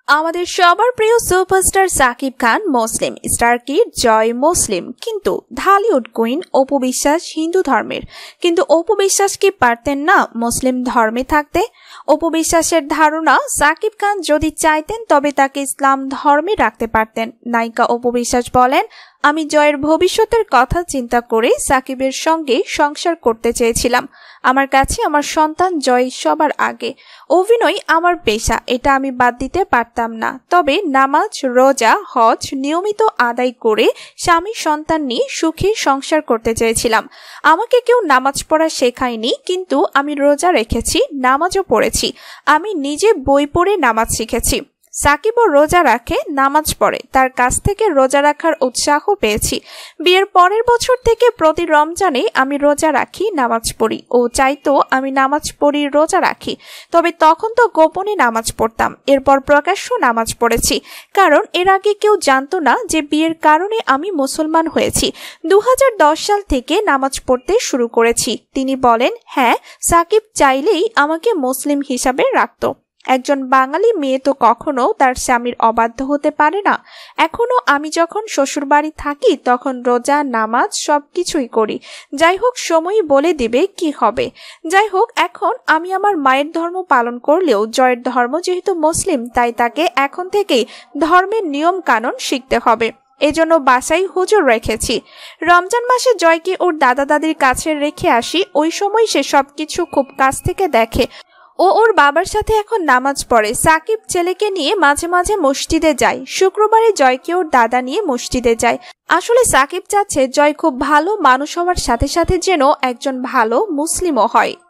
আমাদের সবার প্রিয় সুপারস্টার সাকিব খান মুসলিম, স্টার কিড জয় মুসলিম, কিন্তু ঢালিউড কুইন অপু বিশ্বাস হিন্দু ধর্মের। কিন্তু অপু বিশ্বাস কি পারতেন না মুসলিম ধর্মে থাকতে? অপু বিশ্বাসের ধারণা সাকিব খান যদি চাইতেন তবে তাকে ইসলাম ধর্মে রাখতে পারতেন। নায়িকা অপু বিশ্বাস বলেন, আমি জয়ের ভবিষ্যতের কথা চিন্তা করে সাকিবের সঙ্গে সংসার করতে চেয়েছিলাম। আমার কাছে আমার সন্তান জয় সবার আগে। অভিনয় আমার পেশা, এটা আমি বাদ দিতে পারতাম না। তবে নামাজ, রোজা, হজ নিয়মিত আদায় করে স্বামী সন্তান নিয়ে সুখে সংসার করতে চেয়েছিলাম। আমাকে কেউ নামাজ পড়া শেখায়নি, কিন্তু আমি রোজা রেখেছি, নামাজও পড়েছি। আমি নিজে বই পড়ে নামাজ শিখেছি। সাকিবও রোজা রাখে, নামাজ পড়ে, তার কাছ থেকে রোজা রাখার উৎসাহ পেয়েছি। বিয়ের পরের বছর থেকে প্রতি রমজানে আমি রোজা রাখি, নামাজ পড়ি। ও চাইতো আমি নামাজ পড়ি, রোজা রাখি, তবে তখন তো গোপনে নামাজ পড়তাম। এরপর প্রকাশ্য নামাজ পড়েছি, কারণ এর আগে কেউ জানতো না যে বিয়ের কারণে আমি মুসলমান হয়েছি। 2010 সাল থেকে নামাজ পড়তে শুরু করেছি। তিনি বলেন, হ্যাঁ, সাকিব চাইলেই আমাকে মুসলিম হিসাবে রাখতো। একজন বাঙালি মেয়ে তো কখনো তার স্বামীর অবাধ্য হতে পারে না। এখনো আমি যখন শ্বশুরবাড়ি থাকি তখন রোজা, নামাজ সবকিছুই করি। যাই হোক, সময়ই বলে দিবে কি হবে। যাই হোক, এখন আমি আমার মায়ের ধর্ম পালন করলেও জয়ের ধর্ম যেহেতু মুসলিম, তাই তাকে এখন থেকেই ধর্মের নিয়ম কানুন শিখতে হবে। এজন্য বাসায় হুজুর রেখেছি। রমজান মাসে জয়কে ওর দাদা দাদির কাছে রেখে আসি। ওই সময় সে সবকিছু খুব কাছ থেকে দেখে। ও ওর বাবার সাথে এখন নামাজ পড়ে। সাকিব ছেলেকে নিয়ে মাঝে মাঝে মসজিদে যায়। শুক্রবারে জয়কে ওর দাদা নিয়ে মসজিদে যায়। আসলে সাকিব চাচ্ছে জয় খুব ভালো মানুষ হওয়ার সাথে সাথে যেন একজন ভালো মুসলিমও হয়।